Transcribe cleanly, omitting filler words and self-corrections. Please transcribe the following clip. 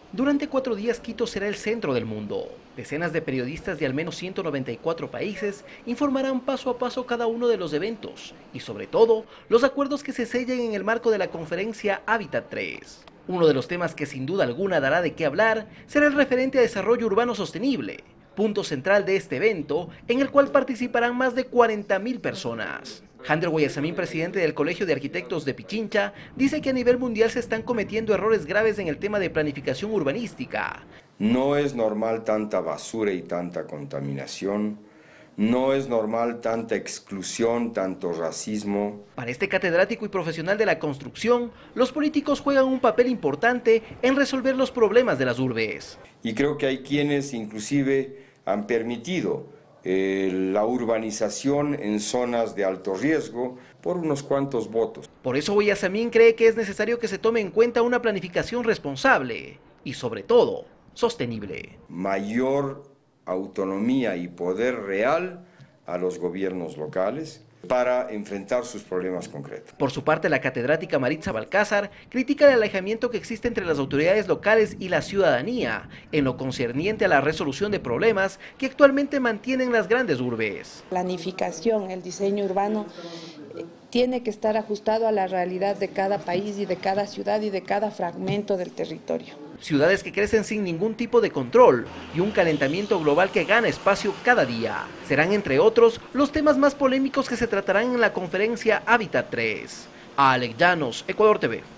Durante 4 días Quito será el centro del mundo. Decenas de periodistas de al menos 194 países informarán paso a paso cada uno de los eventos y sobre todo los acuerdos que se sellen en el marco de la conferencia Hábitat 3. Uno de los temas que sin duda alguna dará de qué hablar será el referente a desarrollo urbano sostenible, punto central de este evento en el cual participarán más de 40.000 personas. Jander Guayasamín, presidente del Colegio de Arquitectos de Pichincha, dice que a nivel mundial se están cometiendo errores graves en el tema de planificación urbanística. No es normal tanta basura y tanta contaminación, no es normal tanta exclusión, tanto racismo. Para este catedrático y profesional de la construcción, los políticos juegan un papel importante en resolver los problemas de las urbes. Y creo que hay quienes inclusive han permitido la urbanización en zonas de alto riesgo por unos cuantos votos. Por eso Guayasamín cree que es necesario que se tome en cuenta una planificación responsable y sobre todo sostenible. Mayor autonomía y poder real a los gobiernos locales para enfrentar sus problemas concretos. Por su parte, la catedrática Maritza Balcázar critica el alejamiento que existe entre las autoridades locales y la ciudadanía en lo concerniente a la resolución de problemas que actualmente mantienen las grandes urbes. Planificación, el diseño urbano tiene que estar ajustado a la realidad de cada país y de cada ciudad y de cada fragmento del territorio. Ciudades que crecen sin ningún tipo de control y un calentamiento global que gana espacio cada día. Serán, entre otros, los temas más polémicos que se tratarán en la conferencia Hábitat 3. Alex Llanos, Ecuador TV.